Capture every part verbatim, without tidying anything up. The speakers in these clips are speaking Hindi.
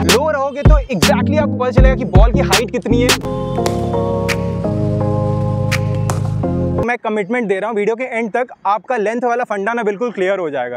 लो रहोगे तो एग्जैक्टली आपको पता चलेगा कि बॉल की हाइट कितनी है। मैं कमिटमेंट दे रहा हूँ वीडियो के एंड तक आपका लेंथ वाला फंडा ना बिल्कुल क्लियर हो जाएगा।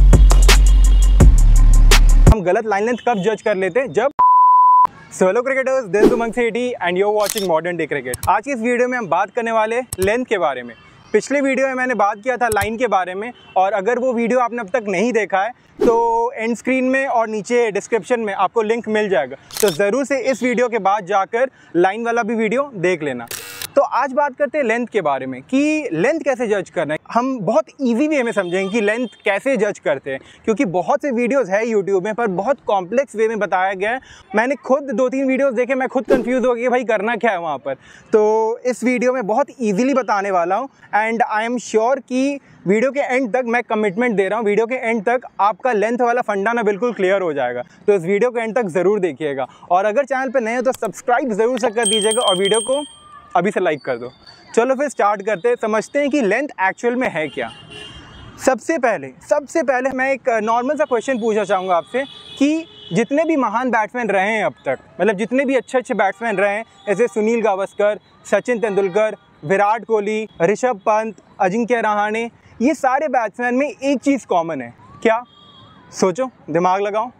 हम गलत लाइन लेंथ कब जज कर लेते हैं, जब hello cricketers, this is Umang Sethi and you are watching Modern Day Cricket. आज की इस वीडियो में हम बात करने वाले लेंथ के बारे में। पिछले वीडियो में मैंने बात किया था लाइन के बारे में, और अगर वो वीडियो आपने अब तक नहीं देखा है तो एंड स्क्रीन में और नीचे डिस्क्रिप्शन में आपको लिंक मिल जाएगा, तो ज़रूर से इस वीडियो के बाद जाकर लाइन वाला भी वीडियो देख लेना। तो आज बात करते हैं लेंथ के बारे में कि लेंथ कैसे जज करना है। हम बहुत इजी वे में समझेंगे कि लेंथ कैसे जज करते हैं, क्योंकि बहुत से वीडियोस है यूट्यूब में, पर बहुत कॉम्प्लेक्स वे में बताया गया है। मैंने खुद दो तीन वीडियोस देखे, मैं खुद कंफ्यूज हो गया भाई करना क्या है वहाँ पर। तो इस वीडियो में बहुत ईजीली बताने वाला हूँ एंड आई एम श्योर कि वीडियो के एंड तक, मैं कमिटमेंट दे रहा हूँ, वीडियो के एंड तक आपका लेंथ वाला फंडा ना बिल्कुल क्लियर हो जाएगा। तो इस वीडियो के एंड तक ज़रूर देखिएगा, और अगर चैनल पर नए हो तो सब्सक्राइब ज़रूर से कर दीजिएगा और वीडियो को अभी से लाइक कर दो। चलो फिर स्टार्ट करते हैं, समझते हैं कि लेंथ एक्चुअल में है क्या। सबसे पहले सबसे पहले मैं एक नॉर्मल सा क्वेश्चन पूछना चाहूँगा आपसे कि जितने भी महान बैट्समैन रहे हैं अब तक, मतलब जितने भी अच्छे अच्छे बैट्समैन रहे हैं, जैसे सुनील गावस्कर, सचिन तेंदुलकर, विराट कोहली, ऋषभ पंत, अजिंक्य रहाणे, ये सारे बैट्समैन में एक चीज़ कॉमन है। क्या? सोचो, दिमाग लगाओ।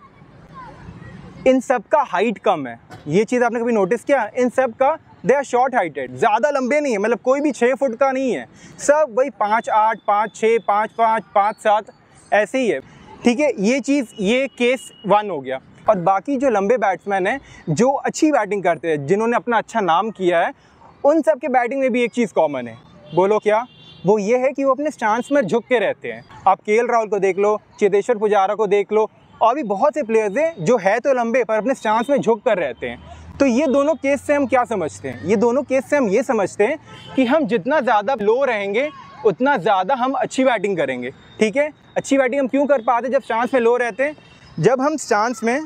इन सब का हाइट कम है। ये चीज़ आपने कभी नोटिस किया? इन सब का दे आर शॉर्ट हाइटेड, ज़्यादा लंबे नहीं है, मतलब कोई भी छः फुट का नहीं है, सब वही पाँच आठ, पाँच छः, पाँच पाँच, पाँच सात ऐसे ही है। ठीक है, ये चीज़, ये केस वन हो गया। और बाकी जो लंबे बैट्समैन हैं, जो अच्छी बैटिंग करते हैं, जिन्होंने अपना अच्छा नाम किया है, उन सब के बैटिंग में भी एक चीज़ कॉमन है। बोलो क्या? वो ये है कि वो अपने स्टांस में झुक के रहते हैं। आप के एल राहुल को देख लो, चेतेश्वर पुजारा को देख लो, और भी बहुत से प्लेयर्स हैं जो है तो लंबे पर अपने स्टांस में झुक कर रहते हैं। तो ये दोनों केस से हम क्या समझते हैं? ये दोनों केस से हम ये समझते हैं कि हम जितना ज़्यादा लो रहेंगे उतना ज़्यादा हम अच्छी बैटिंग करेंगे। ठीक है, अच्छी बैटिंग हम क्यों कर पाते हैं? जब स्टांस में लो रहते हैं, जब हम स्टांस में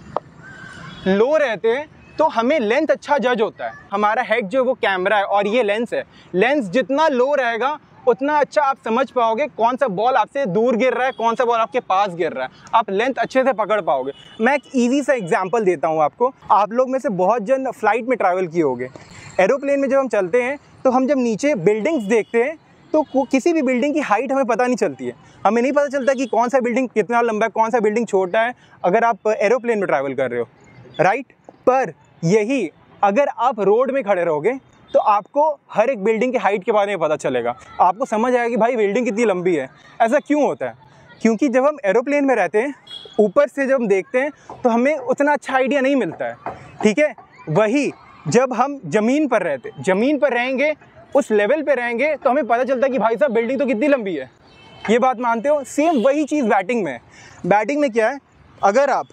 लो रहते हैं तो हमें लेंथ अच्छा जज होता है। हमारा हेड जो वो कैमरा है और ये लेंस है, लेंस जितना लो रहेगा उतना अच्छा आप समझ पाओगे कौन सा बॉल आपसे दूर गिर रहा है, कौन सा बॉल आपके पास गिर रहा है। आप लेंथ अच्छे से पकड़ पाओगे। मैं एक इजी सा एग्जांपल देता हूँ आपको। आप लोग में से बहुत जन फ्लाइट में ट्रैवल किए होंगे। एरोप्लेन में जब हम चलते हैं तो हम जब नीचे बिल्डिंग्स देखते हैं तो किसी भी बिल्डिंग की हाइट हमें पता नहीं चलती है। हमें नहीं पता चलता कि कौन सा बिल्डिंग कितना लंबा है, कौन सा बिल्डिंग छोटा है, अगर आप एरोप्लेन में ट्रैवल कर रहे हो, राइट। पर यही अगर आप रोड में खड़े रहोगे तो आपको हर एक बिल्डिंग की हाइट के बारे में पता चलेगा। आपको समझ आएगा कि भाई बिल्डिंग कितनी लंबी है। ऐसा क्यों होता है? क्योंकि जब हम एरोप्लेन में रहते हैं, ऊपर से जब हम देखते हैं तो हमें उतना अच्छा आइडिया नहीं मिलता है। ठीक है, वही जब हम ज़मीन पर रहते ज़मीन पर रहेंगे, उस लेवल पे रहेंगे, तो हमें पता चलता है कि भाई साहब बिल्डिंग तो कितनी लंबी है। ये बात मानते हो? सेम वही चीज़ बैटिंग में है। बैटिंग में क्या है, अगर आप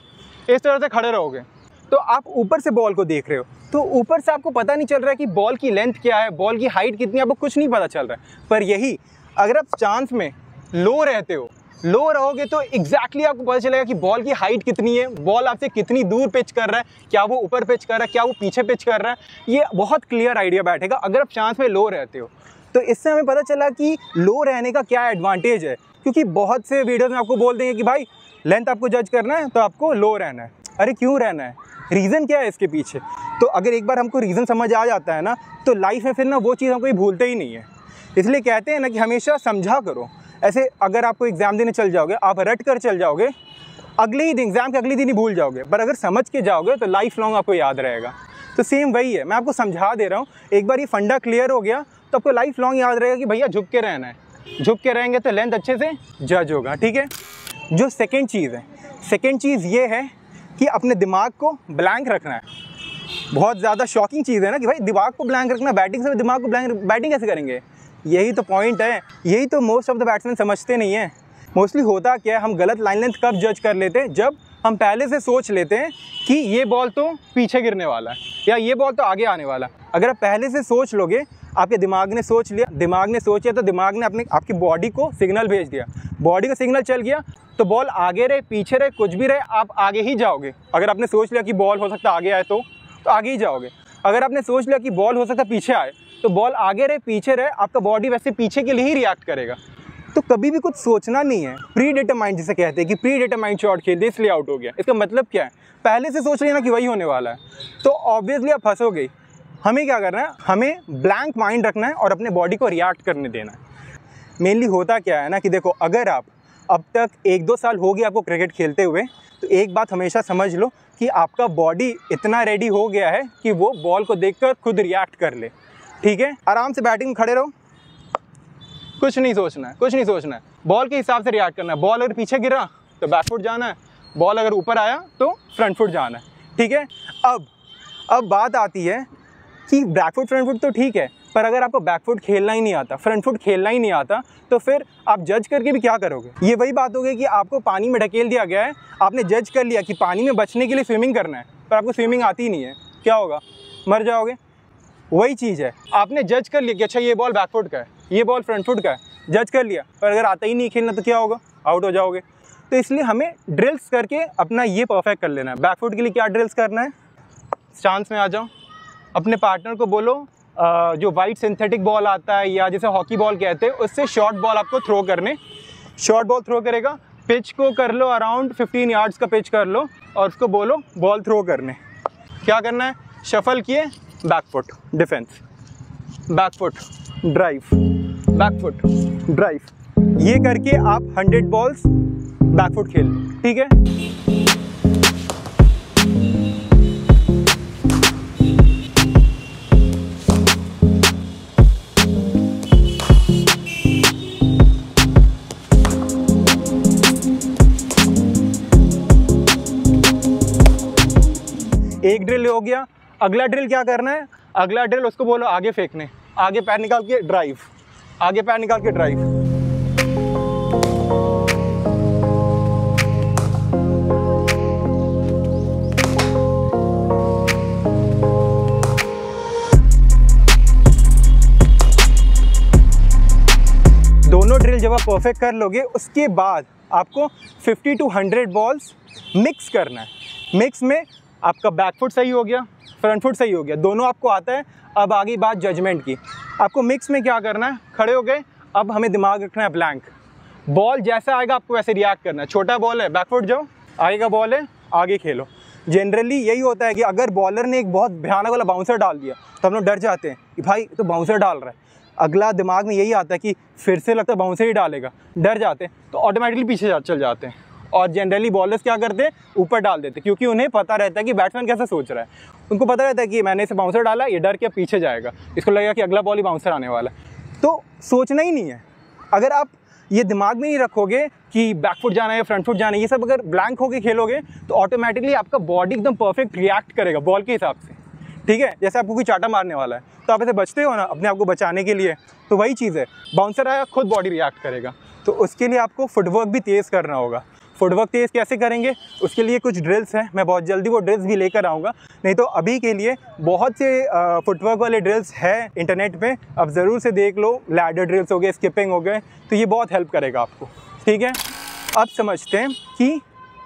इस तरह से खड़े रहोगे तो आप ऊपर से बॉल को देख रहे हो, तो ऊपर से आपको पता नहीं चल रहा है कि बॉल की लेंथ क्या है, बॉल की हाइट कितनी है, आपको कुछ नहीं पता चल रहा है। पर यही अगर आप स्टांस में लो रहते हो, लो रहोगे तो एग्जैक्टली आपको पता चलेगा कि बॉल की हाइट कितनी है, बॉल आपसे कितनी दूर पिच कर रहा है, क्या वो ऊपर पिच कर रहा है, क्या वो पीछे पिच कर रहा है। ये बहुत क्लियर आइडिया बैठेगा अगर आप स्टांस में लो रहते हो। तो इससे हमें पता चला कि लो रहने का क्या एडवांटेज है, क्योंकि बहुत से वीडियोज़ में आपको बोल देंगे कि भाई लेंथ आपको जज करना है तो आपको लो रहना है। अरे क्यों रहना है? रीज़न क्या है इसके पीछे? तो अगर एक बार हमको रीज़न समझ आ जाता है ना, तो लाइफ में फिर ना वो चीज़ हम कोई भूलते ही नहीं है। इसलिए कहते हैं ना कि हमेशा समझा करो। ऐसे अगर आपको एग्ज़ाम देने चल जाओगे, आप रट कर चल जाओगे, अगले ही दिन, एग्ज़ाम के अगले दिन ही भूल जाओगे। पर अगर समझ के जाओगे तो लाइफ लॉन्ग आपको याद रहेगा। तो सेम वही है, मैं आपको समझा दे रहा हूँ। एक बार ये फंडा क्लियर हो गया तो आपको लाइफ लॉन्ग याद रहेगा कि भैया झुक के रहना है। झुक के रहेंगे तो लेंथ अच्छे से जज होगा। ठीक है, जो सेकेंड चीज़ है, सेकेंड चीज़ ये है कि अपने दिमाग को ब्लैंक रखना है। बहुत ज़्यादा शॉकिंग चीज़ है ना कि भाई दिमाग को ब्लैंक रखना, बैटिंग से दिमाग को ब्लैंक, बैटिंग कैसे करेंगे? यही तो पॉइंट है, यही तो मोस्ट ऑफ द बैट्समैन समझते नहीं हैं। मोस्टली होता क्या है, हम गलत लाइन लेंथ कब जज कर लेते हैं? जब हम पहले से सोच लेते हैं कि ये बॉल तो पीछे गिरने वाला है या ये बॉल तो आगे आने वाला। अगर आप पहले से सोच लोगे, आपके दिमाग ने सोच लिया, दिमाग ने सोचा तो दिमाग ने अपने आपकी बॉडी को सिग्नल भेज दिया, बॉडी का सिग्नल चल गया तो बॉल आगे रहे पीछे रहे कुछ भी रहे, आप आगे ही जाओगे। अगर आपने सोच लिया कि बॉल हो सकता है आगे आए तो तो आगे ही जाओगे। अगर आपने सोच लिया कि बॉल हो सकता है पीछे आए तो बॉल आगे रहे पीछे रहे, आपका बॉडी वैसे पीछे के लिए ही रिएक्ट करेगा। तो तो कभी भी कुछ सोचना नहीं है। प्री डिटरमाइंड जिसे कहते हैं कि प्री डिटरमाइंड शॉट खेल दे इसलिए आउट हो गया, इसका मतलब क्या है? पहले से सोच लेना कि वही होने वाला है, तो ऑब्वियसली आप फंसोगे। हमें क्या करना है, हमें ब्लैंक माइंड रखना है और अपने बॉडी को रिएक्ट करने देना है। मेनली होता क्या है ना कि देखो, अगर आप अब तक एक दो साल हो गया आपको क्रिकेट खेलते हुए, तो एक बात हमेशा समझ लो कि आपका बॉडी इतना रेडी हो गया है कि वो बॉल को देखकर खुद रिएक्ट कर ले। ठीक है, आराम से बैटिंग में खड़े रहो, कुछ नहीं सोचना है, कुछ नहीं सोचना है, बॉल के हिसाब से रिएक्ट करना है। बॉल अगर पीछे गिरा तो बैक फुट जाना है, बॉल अगर ऊपर आया तो फ्रंट फुट जाना है। ठीक है, अब अब बात आती है कि बैक फुट फ्रंट फुट तो ठीक है, पर अगर आपको बैक फुट खेलना ही नहीं आता, फ्रंट फुट खेलना ही नहीं आता, तो फिर आप जज करके भी क्या करोगे? ये वही बात हो गई कि आपको पानी में ढकेल दिया गया है, आपने जज कर लिया कि पानी में बचने के लिए स्विमिंग करना है, पर आपको स्विमिंग आती ही नहीं है, क्या होगा? मर जाओगे। वही चीज़ है, आपने जज कर लिया कि अच्छा ये बॉल बैक फुट का है, ये बॉल फ्रंट फुट का है, जज कर लिया, पर अगर आता ही नहीं खेलना तो क्या होगा? आउट हो जाओगे। तो इसलिए हमें ड्रिल्स करके अपना ये परफेक्ट कर लेना है। बैक फुट के लिए क्या ड्रिल्स करना है? स्टांस में आ जाओ, अपने पार्टनर को बोलो जो वाइट सिंथेटिक बॉल आता है या जैसे हॉकी बॉल कहते हैं, उससे शॉर्ट बॉल आपको थ्रो करने। शॉर्ट बॉल थ्रो करेगा, पिच को कर लो अराउंड फिफ्टीन यार्ड्स का पिच कर लो और उसको बोलो बॉल थ्रो करने। क्या करना है? शफल किए, back foot defence, back foot drive, back foot drive, ये करके आप हंड्रेड बॉल्स बैक फुट खेल लो। ठीक है, एक ड्रिल हो गया। अगला ड्रिल क्या करना है? अगला ड्रिल उसको बोलो आगे फेंकने, आगे पैर निकाल के ड्राइव, आगे पैर निकाल के ड्राइव। दोनों ड्रिल जब आप परफेक्ट कर लोगे, उसके बाद आपको fifty two hundred balls mix करना है। मिक्स में आपका बैक फुट सही हो गया, फ्रंट फुट सही हो गया, दोनों आपको आता है। अब आगे बात जजमेंट की। आपको मिक्स में क्या करना है? खड़े हो गए, अब हमें दिमाग रखना है ब्लैंक। बॉल जैसा आएगा आपको वैसे रिएक्ट करना है। छोटा बॉल है, बैक फुट जाओ, आगे का बॉल है, आगे खेलो। जनरली यही होता है कि अगर बॉलर ने एक बहुत भयानक वाला बाउंसर डाल दिया तो हम लोग डर जाते हैं कि भाई तो बाउंसर डाल रहा है। अगला दिमाग में यही आता है कि फिर से लगता है बाउंसर ही डालेगा, डर जाते हैं, तो ऑटोमेटिकली पीछे चल जाते हैं। और जनरली बॉलर्स क्या करते हैं? ऊपर डाल देते, क्योंकि उन्हें पता रहता है कि बैट्समैन कैसे सोच रहा है। उनको पता रहता है कि मैंने इसे बाउंसर डाला, ये डर के पीछे जाएगा, इसको लगेगा कि अगला बॉल ही बाउंसर आने वाला है। तो सोचना ही नहीं है। अगर आप ये दिमाग में ही रखोगे कि बैक फुट जाना है, फ्रंट फुट जाना है, ये सब अगर ब्लैंक होके खेलोगे तो ऑटोमेटिकली आपका बॉडी एकदम परफेक्ट रिएक्ट करेगा बॉल के हिसाब से। ठीक है, जैसे आपको कोई चाटा मारने वाला है तो आप ऐसे बचते हो ना अपने आप को बचाने के लिए, तो वही चीज़ है, बाउंसर आया खुद बॉडी रिएक्ट करेगा। तो उसके लिए आपको फुटवर्क भी तेज़ करना होगा। फुटवर्क तेज़ कैसे करेंगे? उसके लिए कुछ ड्रिल्स हैं, मैं बहुत जल्दी वो ड्रिल्स भी लेकर आऊँगा। नहीं तो अभी के लिए बहुत से फुटवर्क वाले ड्रिल्स हैं इंटरनेट पे, अब ज़रूर से देख लो। लैडर ड्रिल्स हो गए, स्किपिंग हो गए, तो ये बहुत हेल्प करेगा आपको। ठीक है, अब समझते हैं कि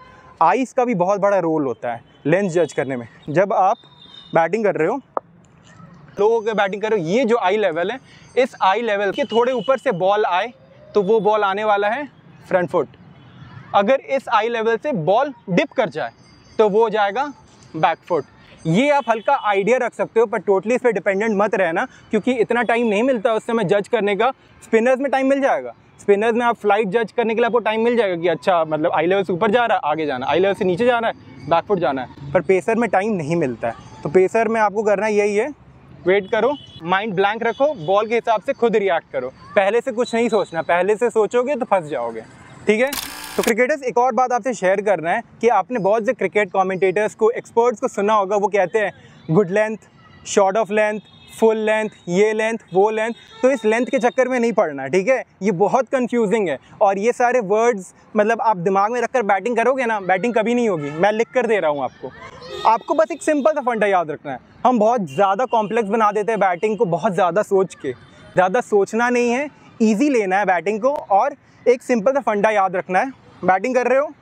आइज़ का भी बहुत बड़ा रोल होता है लेंथ जज करने में। जब आप बैटिंग कर रहे हो, लोगों के बैटिंग कर रहे हो, ये जो आई लेवल है, इस आई लेवल के थोड़े ऊपर से बॉल आए तो वो बॉल आने वाला है फ्रंट फुट। अगर इस आई लेवल से बॉल डिप कर जाए तो वो हो जाएगा बैक फुट। ये आप हल्का आइडिया रख सकते हो, पर टोटली इस पर डिपेंडेंट मत रहना, क्योंकि इतना टाइम नहीं मिलता उस समय जज करने का। स्पिनर्स में टाइम मिल जाएगा, स्पिनर्स में आप फ्लाइट जज करने के लिए आपको टाइम मिल जाएगा कि अच्छा मतलब आई लेवल से ऊपर जा रहा है, आगे जाना, आई लेवल से नीचे जाना है, बैक फुट जाना है। पर पेसर में टाइम नहीं मिलता है, तो पेसर में आपको करना यही है, वेट करो, माइंड ब्लैंक रखो, बॉल के हिसाब से खुद रिएक्ट करो। पहले से कुछ नहीं सोचना, पहले से सोचोगे तो फंस जाओगे। ठीक है, तो क्रिकेटर्स, एक और बात आपसे शेयर करना है कि आपने बहुत से क्रिकेट कमेंटेटर्स को, एक्सपर्ट्स को सुना होगा, वो कहते हैं good length, short of length, full length, ये लेंथ, वो लेंथ। तो इस लेंथ के चक्कर में नहीं पड़ना, ठीक है, ये बहुत कंफ्यूजिंग है। और ये सारे वर्ड्स मतलब आप दिमाग में रखकर बैटिंग करोगे ना, बैटिंग कभी नहीं होगी। मैं लिख कर दे रहा हूँ आपको, आपको बस एक सिंपल सा फंडा याद रखना है। हम बहुत ज़्यादा कॉम्प्लेक्स बना देते हैं बैटिंग को, बहुत ज़्यादा सोच के। ज़्यादा सोचना नहीं है, ईजी लेना है बैटिंग को, और एक सिंपल सा फंडा याद रखना है। बैटिंग कर रहे हो,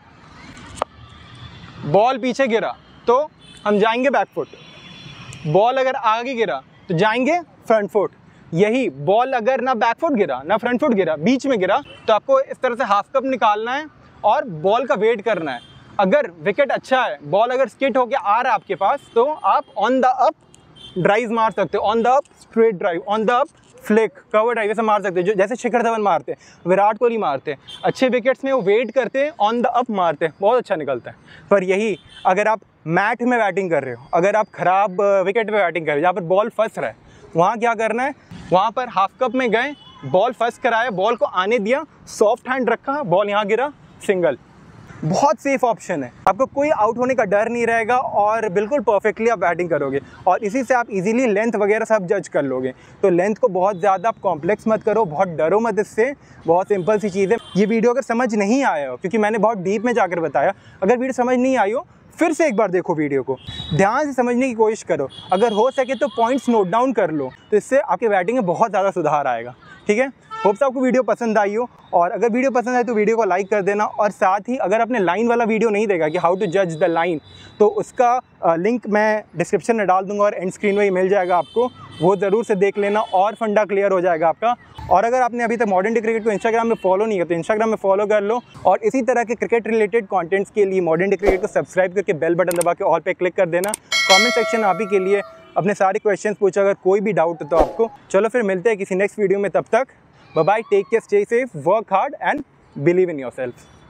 बॉल पीछे गिरा तो हम जाएंगे बैक फुट, बॉल अगर आगे गिरा तो जाएंगे फ्रंट फुट। यही बॉल अगर ना बैक फुट गिरा ना फ्रंट फुट गिरा, बीच में गिरा, तो आपको इस तरह से हाफ कप निकालना है और बॉल का वेट करना है। अगर विकेट अच्छा है, बॉल अगर स्किट होके आ रहा है आपके पास, तो आप ऑन द अप ड्राइव मार सकते हो, on the up straight drive, on the up flick, cover drive से मार सकते हो, जो जैसे शिखर धवन मारते हैं, विराट कोहली मारते हैं। अच्छे विकेट्स में वो वेट करते हैं, ऑन द अप मारते हैं, बहुत अच्छा निकलता है। पर यही अगर आप मैट में बैटिंग कर रहे हो, अगर आप ख़राब विकेट पे बैटिंग कर रहे हो जहाँ पर बॉल फंस रहा है, वहाँ क्या करना है, वहाँ पर हाफ कप में गए, बॉल फंस कराया, बॉल को आने दिया, सॉफ्ट हैंड रखा, बॉल यहाँ गिरा, सिंगल। बहुत सेफ ऑप्शन है, आपको कोई आउट होने का डर नहीं रहेगा और बिल्कुल परफेक्टली आप बैटिंग करोगे और इसी से आप इजीली लेंथ वगैरह सब जज कर लोगे। तो लेंथ को बहुत ज़्यादा आप कॉम्प्लेक्स मत करो, बहुत डरो मत इससे, बहुत सिंपल सी चीज़ है। ये वीडियो अगर समझ नहीं आया हो, क्योंकि मैंने बहुत डीप में जाकर बताया, अगर वीडियो समझ नहीं आई हो फिर से एक बार देखो वीडियो को, ध्यान से समझने की कोशिश करो, अगर हो सके तो पॉइंट्स नोट डाउन कर लो, तो इससे आपके बैटिंग में बहुत ज़्यादा सुधार आएगा। ठीक है, होप्स आपको वीडियो पसंद आई हो, और अगर वीडियो पसंद आए तो वीडियो को लाइक कर देना। और साथ ही अगर आपने लाइन वाला वीडियो नहीं देखा कि हाउ टू जज द लाइन, तो उसका लिंक मैं डिस्क्रिप्शन में डाल दूंगा और एंड स्क्रीन में ही मिल जाएगा आपको, वो ज़रूर से देख लेना और फंडा क्लियर हो जाएगा आपका। और अगर आपने अभी तक मॉडर्न डे क्रिकेट को इंस्टाग्राम में फॉलो नहीं किया तो इंस्टाग्राम में फॉलो कर लो, और इसी तरह के क्रिकेट रिलेटेड कंटेंट्स के लिए मॉडर्न डे क्रिकेट को सब्सक्राइब करके बेल बटन दबा के ऑल पे क्लिक कर देना। कमेंट सेक्शन आप ही के लिए, अपने सारे क्वेश्चंस पूछो अगर कोई भी डाउट हो तो आपको। चलो फिर मिलते हैं किसी नेक्स्ट वीडियो में, तब तक bye bye, take care, stay safe, work hard and believe in yourself.